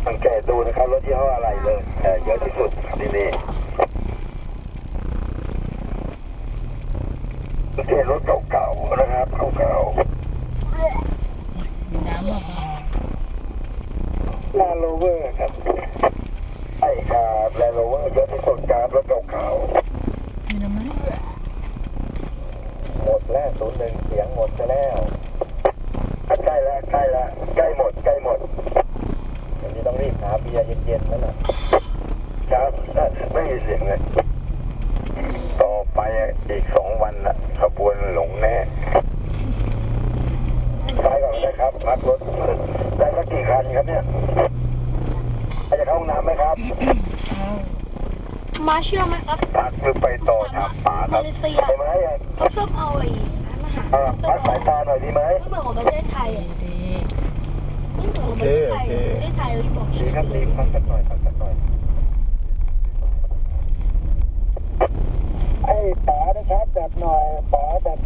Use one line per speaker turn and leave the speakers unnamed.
สังเกตดูนะครับรถยี่ห้ออะไรเลยเยอะที่สุดที่นี่สังเกตรถเก่าๆนะครับเก่า
มีน้ำมาก
ๆ Land Rover ครับไอ้ครับ Land Rover เยอะที่สุดครับรถเก่า
ๆมีน้ำไหม
หมดแล้ว01เสียงหมดไปแล้วใกล้แล้วใกล้หมดอย่างนี้ต้องรีบหาเบียร์เย็นๆแล้วนะครับไม่มีเสียงเลยต่อไปอีก2 วันนะขบวนหลงแน่ไปก่อนนะครับพักรถได้สักกี่คันครับเนี่ยจะเข้าห้องน้ำไหมครับ
มาเชื่อไหมครับ
พักหรือไปต่อทำป่าครับไปไหม
เขาชอบเอาไอ้ร้านอาหาร
พักสายตาหน่อยดีไหม
ไม่เหมือนของประเทศไทยอ่ะไม่เหมือนของประเทศไทยประเทศไทยเราบอก
ดีครับดีพักสักหน่อยไอ้ป๋านะครับแบบหน่อยป๋าแบบ